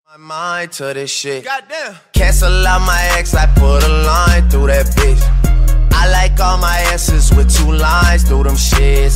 My mind to this shit. Goddamn. Cancel out my ex, I put a line through that bitch. I like all my S's with 2 lines through them shits.